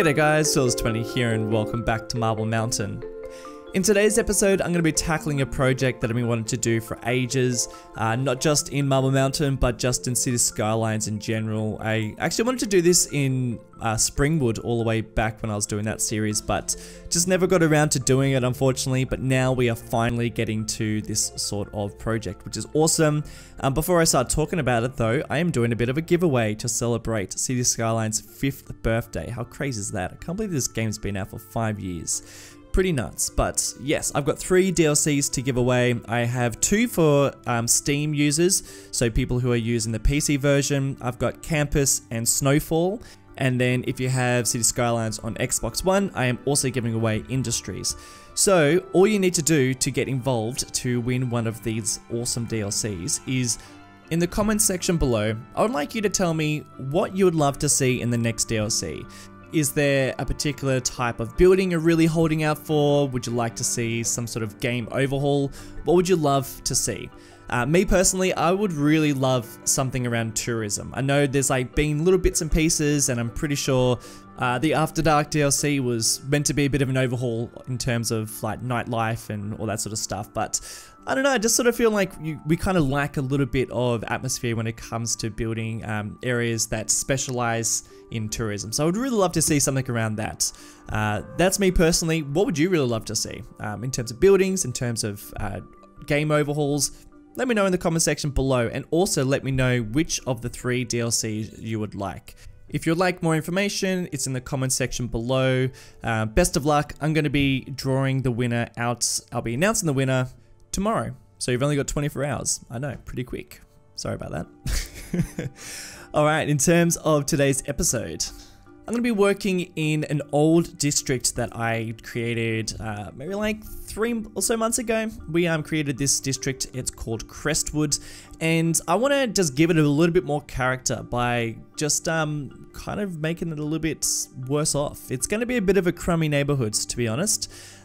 G'day guys, Sills20 here and welcome back to Marble Mountain. In today's episode, I'm going to be tackling a project that I've been wanting to do for ages, not just in Marble Mountain, but just in City Skylines in general. I actually wanted to do this in Springwood all the way back when I was doing that series, but just never got around to doing it, unfortunately. But now we are finally getting to this sort of project, which is awesome. Before I start talking about it though, I am doing a bit of a giveaway to celebrate City Skylines' 5th birthday. How crazy is that? I can't believe this game's been out for 5 years. Pretty nuts, but yes, I've got 3 DLCs to give away. I have 2 for Steam users, so people who are using the PC version. I've got Campus and Snowfall, and then if you have City Skylines on Xbox One, I am also giving away Industries. So all you need to do to get involved to win one of these awesome DLCs is in the comments section below. I would like you to tell me what you would love to see in the next DLC. Is there a particular type of building you're really holding out for? Would you like to see some sort of game overhaul? What would you love to see? Me personally, I would really love something around tourism. I know there's like been little bits and pieces, and I'm pretty sure the After Dark DLC was meant to be a bit of an overhaul in terms of like nightlife and all that sort of stuff, but I don't know, I just sort of feel like we kind of lack a little bit of atmosphere when it comes to building areas that specialize in tourism. So I would really love to see something around that. That's me personally. What would you really love to see in terms of buildings, in terms of game overhauls? Let me know in the comment section below, and also let me know which of the 3 DLCs you would like. If you'd like more information, it's in the comment section below. Best of luck. I'm going to be drawing the winner out. I'll be announcing the winner tomorrow. So you've only got 24 hours. I know, pretty quick. Sorry about that. Alright, in terms of today's episode, I'm going to be working in an old district that I created maybe like 3 or so months ago. We created this district. It's called Crestwood, and I want to just give it a little bit more character by just kind of making it a little bit worse off. It's going to be a bit of a crummy neighborhood, to be honest,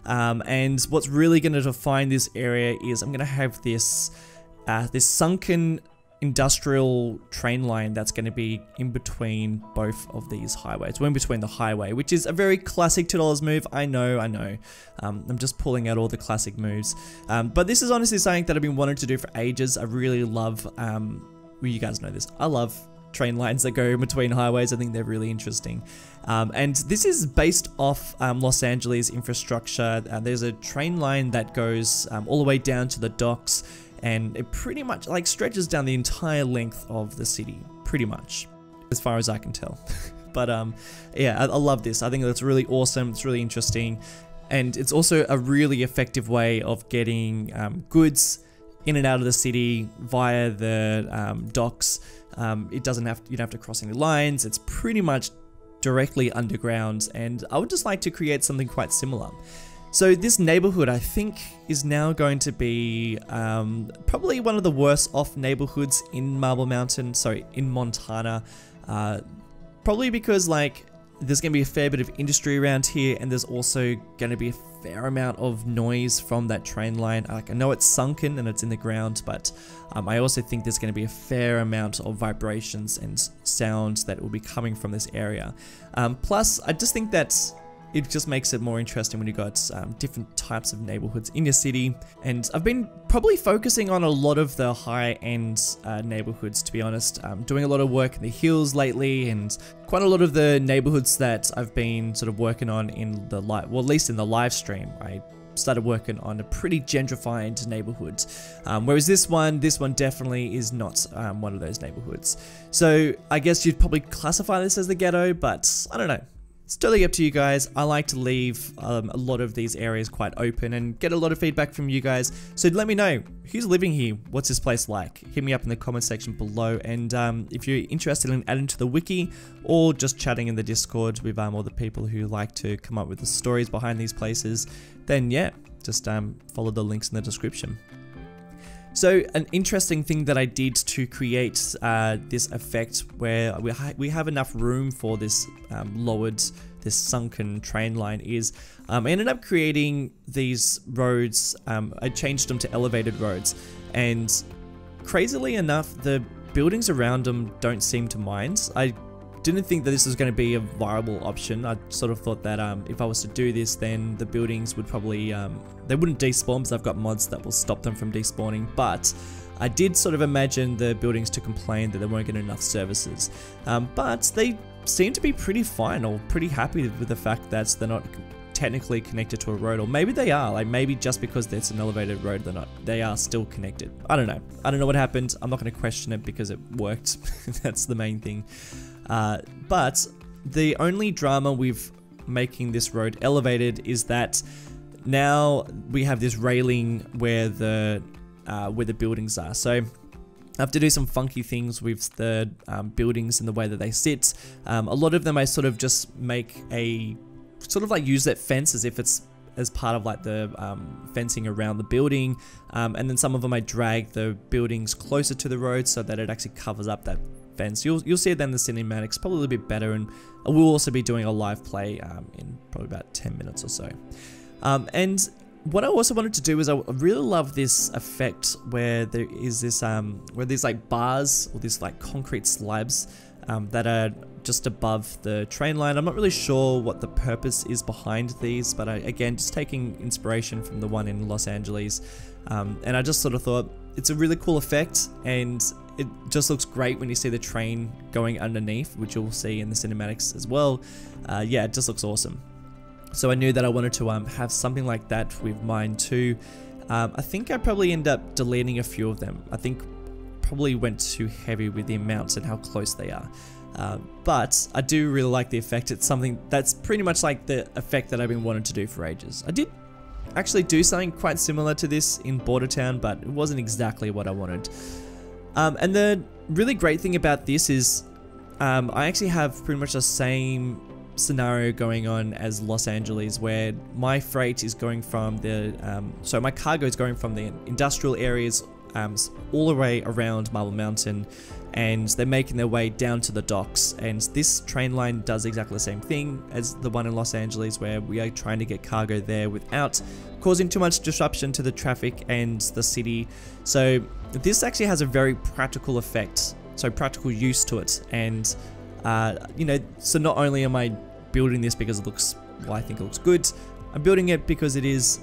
and what's really going to define this area is I'm going to have this this sunken industrial train line that's going to be in between both of these highways. We're in between the highway, which is a very classic $2 move. I know. I'm just pulling out all the classic moves. But this is honestly something that I've been wanting to do for ages. I really love, well, you guys know this. I love train lines that go in between highways. I think they're really interesting. And this is based off Los Angeles infrastructure. There's a train line that goes all the way down to the docks, and it pretty much like stretches down the entire length of the city, pretty much, as far as I can tell. But yeah, I love this. I think that's really awesome. It's really interesting, and it's also a really effective way of getting goods in and out of the city via the docks. You don't have to cross any lines. It's pretty much directly underground, and I would just like to create something quite similar. So this neighborhood, I think, is now going to be probably one of the worst off neighborhoods in Marble Mountain, sorry, in Montana. Probably because like there's going to be a fair bit of industry around here, and there's also going to be a fair amount of noise from that train line. Like, I know it's sunken and it's in the ground, but I also think there's going to be a fair amount of vibrations and sounds that will be coming from this area. Plus, I just think that it just makes it more interesting when you've got different types of neighborhoods in your city. And I've been probably focusing on a lot of the high-end neighborhoods, to be honest. Doing a lot of work in the hills lately, and quite a lot of the neighborhoods that I've been sort of working on in the well, at least in the live stream. I started working on a pretty gentrified neighborhood, whereas this one definitely is not one of those neighborhoods. So I guess you'd probably classify this as the ghetto, but I don't know. It's totally up to you guys. I like to leave a lot of these areas quite open and get a lot of feedback from you guys. So let me know, who's living here? What's this place like? Hit me up in the comment section below. And if you're interested in adding to the wiki or just chatting in the Discord with all the people who like to come up with the stories behind these places, then yeah, just follow the links in the description. So an interesting thing that I did to create this effect where we have enough room for this this sunken train line is I ended up creating these roads. I changed them to elevated roads, and crazily enough, the buildings around them don't seem to mind. I didn't think that this was going to be a viable option. I sort of thought that if I was to do this, then the buildings would probably, they wouldn't despawn because I've got mods that will stop them from despawning, but I did sort of imagine the buildings to complain that they weren't getting enough services. But they seem to be pretty fine or pretty happy with the fact that they're not technically connected to a road, or maybe they are, like maybe just because it's an elevated road they are still connected. I don't know what happened. I'm not going to question it because it worked. That's the main thing. But the only drama with making this road elevated is that now we have this railing where the buildings are. So I have to do some funky things with the buildings and the way that they sit. A lot of them I sort of just make a sort of like use that fence as if it's as part of like the fencing around the building, and then some of them I drag the buildings closer to the road so that it actually covers up that fence. You'll see it then in the cinematics, probably a little bit better, and we'll also be doing a live play in probably about 10 minutes or so. And what I also wanted to do is I really love this effect where there is this where there's like bars or these like concrete slabs that are just above the train line. I'm not really sure what the purpose is behind these, but again, just taking inspiration from the one in Los Angeles, and I just sort of thought it's a really cool effect, and it just looks great when you see the train going underneath, which you'll see in the cinematics as well. Yeah, it just looks awesome. So I knew that I wanted to have something like that with mine too. I think I probably end up deleting a few of them. I think probably went too heavy with the amounts and how close they are. But I do really like the effect. It's something that's pretty much like the effect that I've been wanting to do for ages. I did actually do something quite similar to this in Bordertown, but it wasn't exactly what I wanted. And the really great thing about this is I actually have pretty much the same scenario going on as Los Angeles, where my freight is going from the so my cargo is going from the industrial areas all the way around Marble Mountain, and they're making their way down to the docks. And this train line does exactly the same thing as the one in Los Angeles, where we are trying to get cargo there without causing too much disruption to the traffic and the city. So this actually has a very practical effect, so practical use to it. And you know, so not only am I building this because it looks, well, I think it looks good, I'm building it because it is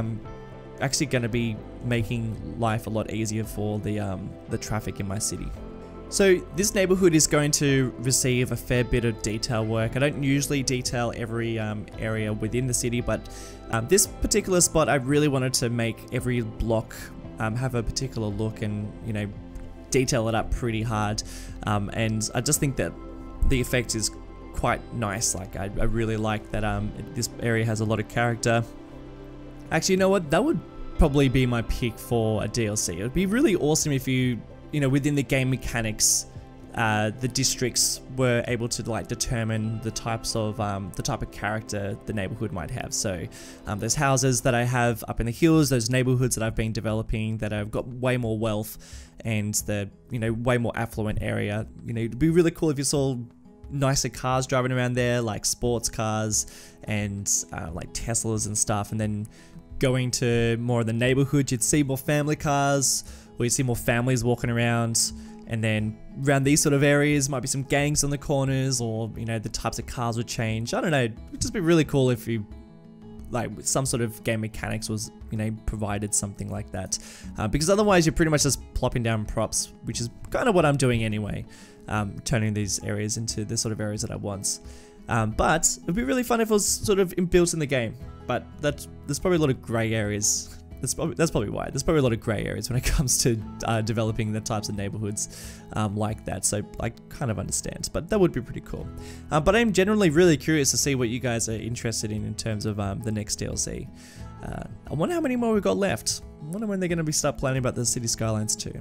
actually going to be making life a lot easier for the traffic in my city. So this neighborhood is going to receive a fair bit of detail work. I don't usually detail every area within the city, but this particular spot I really wanted to make every block have a particular look and, you know, detail it up pretty hard. And I just think that the effect is quite nice. Like I really like that this area has a lot of character. Actually, you know what? That would probably be my pick for a DLC. It would be really awesome if you know, within the game mechanics, the districts were able to like determine the types of the type of character the neighborhood might have. So there's houses that I have up in the hills, those neighborhoods that I've been developing that have got way more wealth and the, you know, way more affluent area. You know, it'd be really cool if you saw nicer cars driving around there, like sports cars and like Teslas and stuff. And then going to more of the neighborhood, you'd see more family cars, or you'd see more families walking around. And then around these sort of areas might be some gangs on the corners, or, you know, the types of cars would change. I don't know, it'd just be really cool if you, like, some sort of game mechanics was, you know, provided something like that. Because otherwise you're pretty much just plopping down props, which is kind of what I'm doing anyway, turning these areas into the sort of areas that I want. But it'd be really fun if it was sort of built in the game. But there's probably a lot of grey areas. That's probably why. There's probably a lot of grey areas when it comes to developing the types of neighborhoods like that. So I kind of understand, but that would be pretty cool. But I'm generally really curious to see what you guys are interested in terms of the next DLC. I wonder how many more we've got left. I wonder when they're going to start planning about the City Skylines too.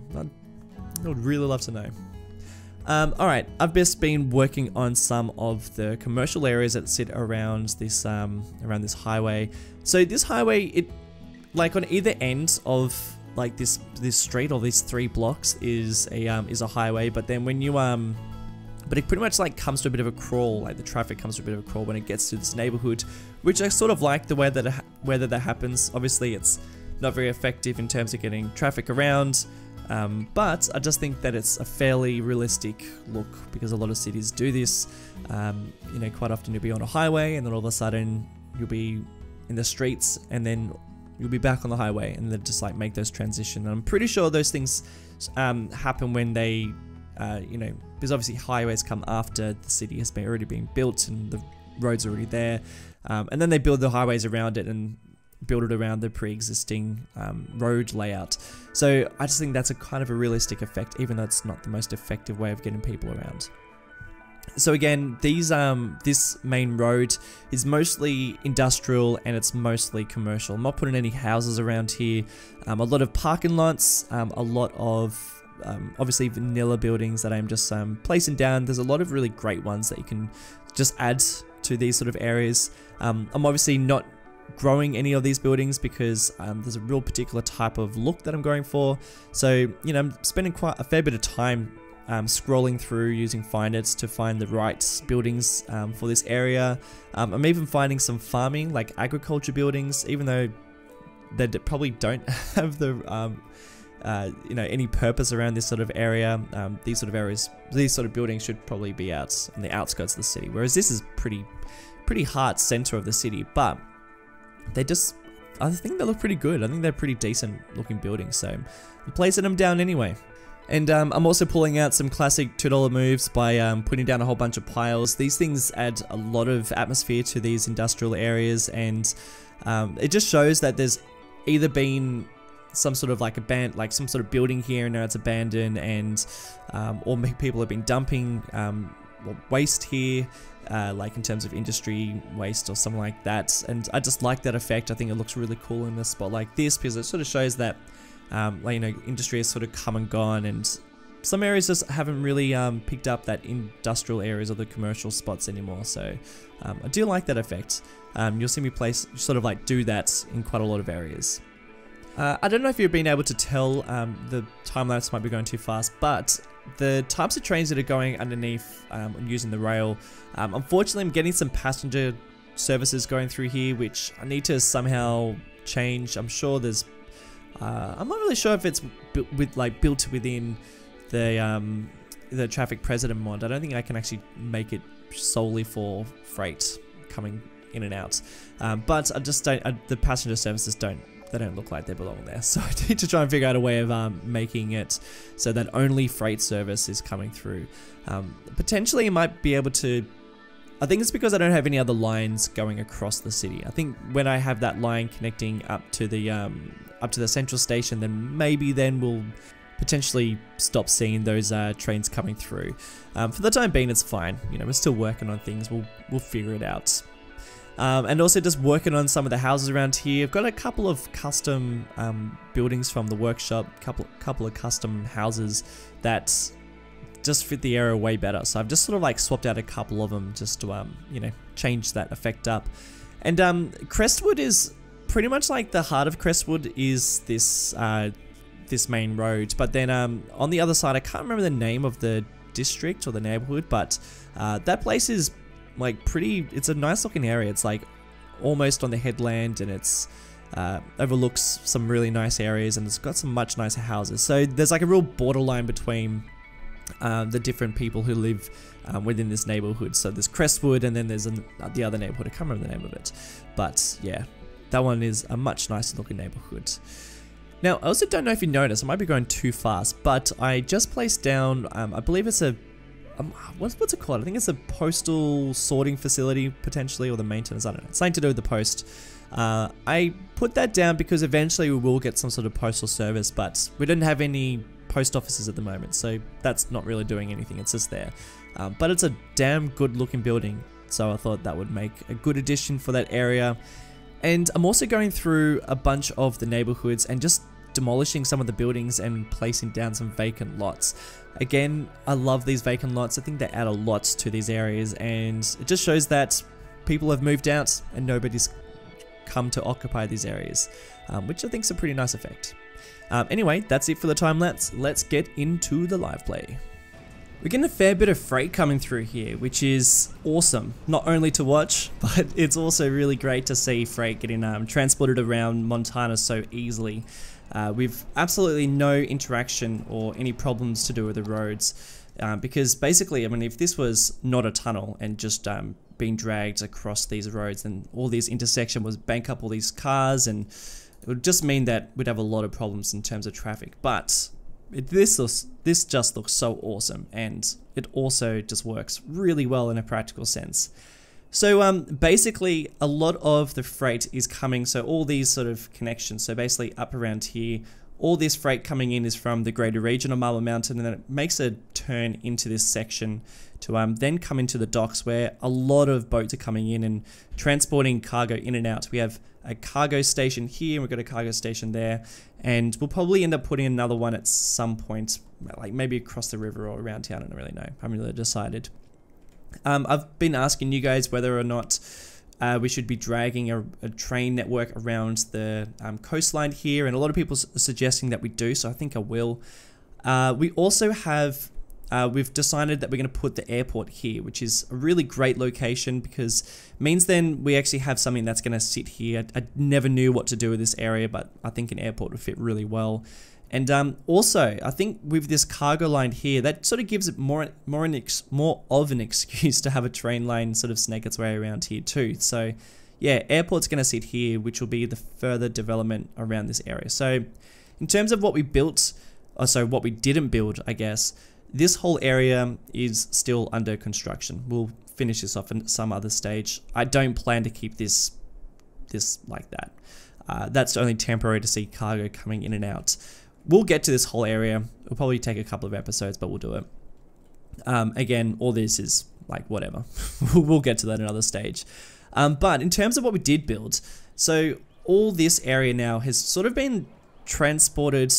I would really love to know. Alright, I've just been working on some of the commercial areas that sit around this highway. So this highway, it, like on either end of like this street or these 3 blocks is a highway, but then when you but it pretty much like comes to a bit of a crawl, like the traffic comes to a bit of a crawl when it gets to this neighborhood, which I sort of like the way that that happens. Obviously it's not very effective in terms of getting traffic around. But I just think that it's a fairly realistic look because a lot of cities do this. You know, quite often you'll be on a highway and then all of a sudden you'll be in the streets and then you'll be back on the highway, and then just like make those transition. And I'm pretty sure those things happen when they, you know, because obviously highways come after the city has already been built and the roads are already there, and then they build the highways around it and build it around the pre-existing road layout. So I just think that's a kind of a realistic effect, even though it's not the most effective way of getting people around. So again, this main road is mostly industrial and it's mostly commercial. I'm not putting any houses around here. A lot of parking lots, a lot of obviously vanilla buildings that I'm just placing down. There's a lot of really great ones that you can just add to these sort of areas. I'm obviously not growing any of these buildings because there's a real particular type of look that I'm going for. So, you know, I'm spending quite a fair bit of time scrolling through using Findits to find the right buildings for this area. I'm even finding some farming, like agriculture buildings, even though they probably don't have the you know, any purpose around this sort of area. These sort of areas, these sort of buildings should probably be out on the outskirts of the city, whereas this is pretty heart center of the city. But they just, I think they look pretty good. I think they're pretty decent looking buildings, so I'm placing them down anyway. And I'm also pulling out some classic $2 moves by putting down a whole bunch of piles. These things add a lot of atmosphere to these industrial areas, and it just shows that there's either been some sort of like some sort of building here and now it's abandoned, and or people have been dumping waste here, like in terms of industry waste or something like that. And I just like that effect. I think it looks really cool in a spot like this because it sort of shows that like, you know, industry has sort of come and gone, and some areas just haven't really picked up that industrial areas or the commercial spots anymore. So I do like that effect. You'll see me sort of like do that in quite a lot of areas. I don't know if you've been able to tell, the time lapse might be going too fast, but the types of trains that are going underneath and using the rail, unfortunately I'm getting some passenger services going through here, which I need to somehow change. I'm sure there's I'm not really sure if it's built within the traffic president mod. I don't think I can actually make it solely for freight coming in and out. But I just don't. The passenger services don't look like they belong there. So I need to try and figure out a way of making it so that only freight service is coming through. Potentially, I might be able to. I think it's because I don't have any other lines going across the city. I think when I have that line connecting up to the central station, then we'll potentially stop seeing those trains coming through. For the time being, it's fine. You know, we're still working on things. We'll figure it out. And also just working on some of the houses around here. I've got a couple of custom buildings from the workshop, couple of custom houses that just fit the area way better. So I've just sort of like swapped out a couple of them just to you know, change that effect up. And Crestwood is pretty much like the heart of Crestwood is this this main road, but then on the other side, I can't remember the name of the district or the neighborhood, but that place is like it's a nice looking area. It's like almost on the headland, and it's overlooks some really nice areas, and it's got some much nicer houses. So there's like a real borderline between the different people who live within this neighborhood. So there's Crestwood, and then there's the other neighborhood. I can't remember the name of it, but yeah, that one is a much nicer looking neighborhood. Now, I also don't know if you noticed, I might be going too fast, but I just placed down, I believe it's a, what's it called? I think it's a postal sorting facility, potentially, or the maintenance, I don't know. It's something to do with the post. I put that down because eventually we will get some sort of postal service, but we didn't have any post offices at the moment, so that's not really doing anything, it's just there. But it's a damn good looking building, so I thought that would make a good addition for that area. And I'm also going through a bunch of the neighborhoods and just demolishing some of the buildings and placing down some vacant lots. Again, I love these vacant lots. I think they add a lot to these areas, and it just shows that people have moved out and nobody's come to occupy these areas, which I think is a pretty nice effect. Anyway, that's it for the time lapse. Let's get into the live play. We're getting a fair bit of freight coming through here, which is awesome. Not only to watch, but it's also really great to see freight getting transported around Montana so easily. with absolutely no interaction or any problems to do with the roads. Because basically, I mean, if this was not a tunnel and just being dragged across these roads, then all this intersection was bank up all these cars, and it would just mean that we'd have a lot of problems in terms of traffic. But this just looks so awesome, and it also just works really well in a practical sense. So basically a lot of the freight is coming, so all these sort of connections, so basically up around here, all this freight coming in is from the greater region of Marble Mountain, and then it makes a turn into this section to then come into the docks where a lot of boats are coming in and transporting cargo in and out. We have a cargo station here, and we've got a cargo station there, and we'll probably end up putting another one at some point, like maybe across the river or around town. I don't really know. I haven't really decided. I've been asking you guys whether or not we should be dragging a train network around the coastline here, and a lot of people are suggesting that we do, so I think I will. We also have, we've decided that we're going to put the airport here, which is a really great location because it means then we actually have something that's going to sit here. I never knew what to do with this area, but I think an airport would fit really well. And also, I think with this cargo line here, that sort of gives it more of an excuse to have a train line sort of snake its way around here too. So yeah, airport's going to sit here, which will be the further development around this area. So in terms of what we built, what we didn't build, I guess, this whole area is still under construction. We'll finish this off in some other stage. I don't plan to keep this like that. That's only temporary to see cargo coming in and out. We'll get to this whole area. It'll probably take a couple of episodes, but we'll do it. Again, all this is like whatever. We'll get to that another stage. But in terms of what we did build, so all this area now has sort of been transformed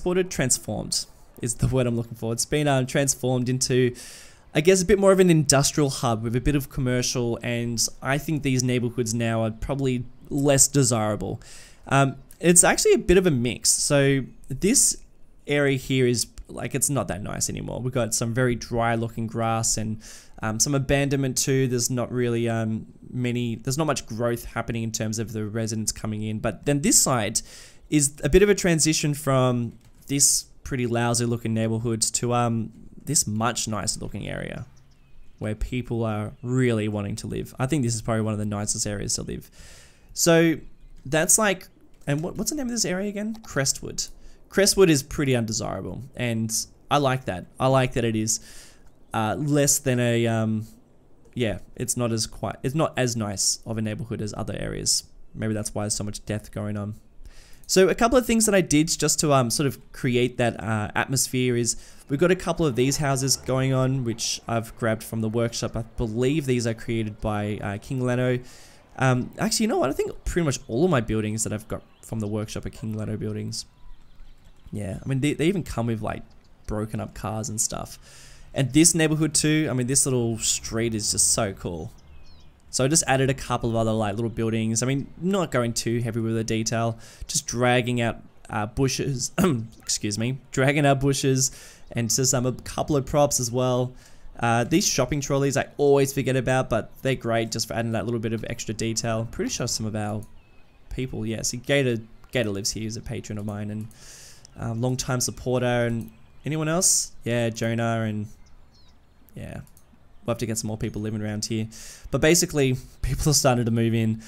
is the word I'm looking for. It's been transformed into, I guess, a bit more of an industrial hub with a bit of commercial, and I think these neighborhoods now are probably less desirable. It's actually a bit of a mix. So this area here is like, it's not that nice anymore. We've got some very dry looking grass and some abandonment too. There's not really there's not much growth happening in terms of the residents coming in. But then this side is a bit of a transition from this pretty lousy looking neighborhood to this much nicer looking area where people are really wanting to live. I think this is probably one of the nicest areas to live. So that's like, and what's the name of this area again? Crestwood. Crestwood is pretty undesirable, and I like that. I like that it is less than a yeah. It's not as nice of a neighborhood as other areas. Maybe that's why there's so much death going on. So a couple of things that I did just to sort of create that atmosphere is we've got a couple of these houses going on, which I've grabbed from the workshop. I believe these are created by King Leno. Actually, you know what? I think pretty much all of my buildings that I've got from the workshop are King Leno buildings. Yeah, I mean, they even come with like broken up cars and stuff. And this neighborhood too, I mean, this little street is just so cool. So I just added a couple of other like little buildings. I mean, not going too heavy with the detail, just dragging out bushes, excuse me, dragging out bushes and just a couple of props as well. These shopping trolleys I always forget about, but they're great just for adding that little bit of extra detail. Pretty sure some of our people, yeah, see Gator lives here, he's a patron of mine and long-time supporter. And anyone else? Yeah, Jonah, and yeah, we'll have to get some more people living around here. But basically, people are starting to move in.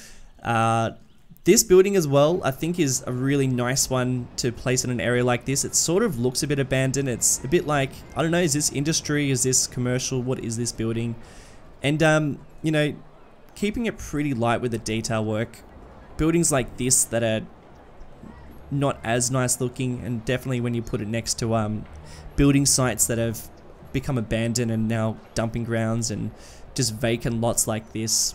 This building as well, I think, is a really nice one to place in an area like this. It sort of looks a bit abandoned. It's a bit like, I don't know, is this industry? Is this commercial? What is this building? And, you know, keeping it pretty light with the detail work. Buildings like this that are not as nice looking, and definitely when you put it next to building sites that have become abandoned and now dumping grounds and just vacant lots like this,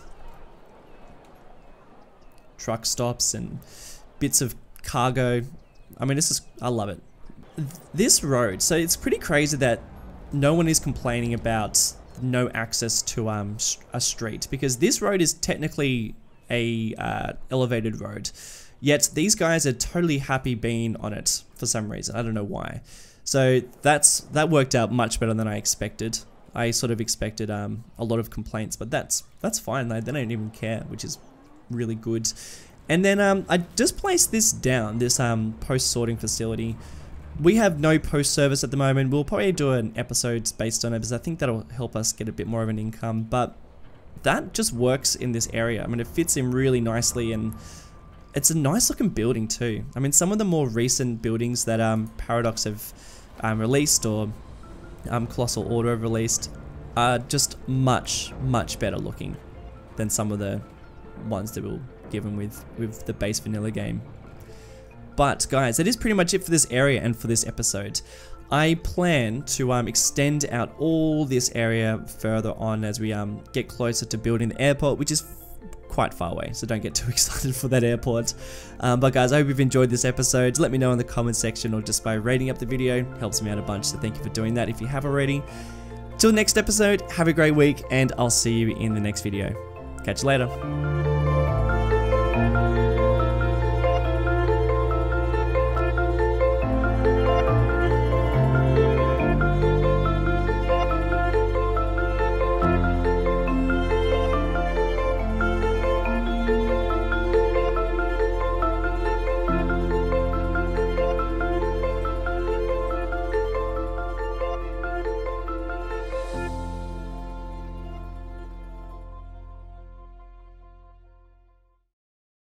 truck stops and bits of cargo. I mean, I love it. This road, so it's pretty crazy that no one is complaining about no access to a street, because this road is technically a elevated road, yet these guys are totally happy being on it for some reason. I don't know why. So that worked out much better than I expected. I sort of expected a lot of complaints, but that's fine. They don't even care, which is really good. And then I just placed this down, this post sorting facility. We have no post service at the moment. We'll probably do an episode based on it because I think that'll help us get a bit more of an income, but that just works in this area. I mean, it fits in really nicely, and it's a nice looking building too. I mean, some of the more recent buildings that Paradox have released, or Colossal Order have released, are just much better looking than some of the ones that we'll given with the base vanilla game. But guys, that is pretty much it for this area and for this episode. I plan to extend out all this area further on as we get closer to building the airport, which is quite far away, so don't get too excited for that airport. But guys, I hope you've enjoyed this episode. Let me know in the comment section or just by rating up the video. It helps me out a bunch, so thank you for doing that if you have already. Till next episode, have a great week, and I'll see you in the next video. Catch you later.